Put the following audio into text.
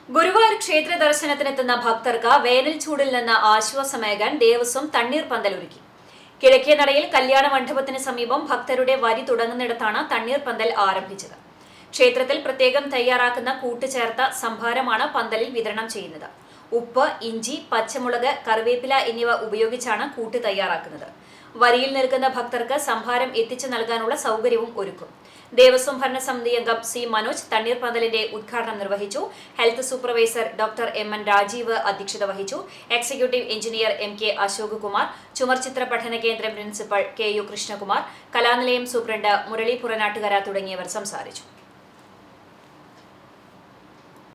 ഗുരുവായൂർ ക്ഷേത്ര ദർശനത്തിനെത്തുന്ന ഭക്തർക്ക് വേനൽ ചൂടിൽ നിന്ന് ആശ്വാസമേകാൻ ദേവസ്വം തണ്ണീർ പന്തലൊരുക്കി. കിഴക്കേ നടയിൽ കല്യാണ മണ്ഡപത്തിന് സമീപം ഭക്തരുടെ വരി തുടങ്ങുന്നിടത്താണ് തണ്ണീർ പന്തൽ ആരംഭിച്ചത്. ക്ഷേത്രത്തിൽ പ്രത്യേകം തയ്യാറാക്കുന്ന കൂട്ടുചേർത്ത സംഭാരമാണ് പന്തലിൽ വിതരണം ചെയ്യുന്നത്. ഉപ്പ്, ഇഞ്ചി, പച്ചമുളക്, കറിവേപ്പില എന്നിവ ഉപയോഗിച്ചാണ് കൂട്ട് തയ്യാറാക്കുന്നത്. വരിയിൽ നിൽക്കുന്ന ഭക്തർക്ക് സംഭാരം എത്തിച്ചു നൽകാനുള്ള സൗകര്യവും ഒരുക്കും. ദേവസ്വം ഭരണസമിതി അംഗം സി മനോജ് തണ്ണീർ പന്തലിന്റെ ഉദ്ഘാടനം നിർവഹിച്ചു. Health supervisor doctor M N. Rajeev അധ്യക്ഷത വഹിച്ചു. Executive engineer M K. Ashok Kumar, ചുമർചിത്ര പഠന കേന്ദ്രം principal K U. Krishnakumar, Kalanilayam superintendent Murali Puranattukara തുടങ്ങിയവർ സംസാരിച്ചു.